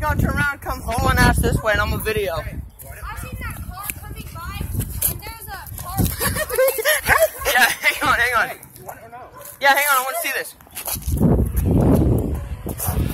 gonna turn around, come home and ass this way, and I'm a video. I seen that car coming by, and there's a car. Yeah, hang on. Hey, you want it or no? Yeah, hang on, I want to see this.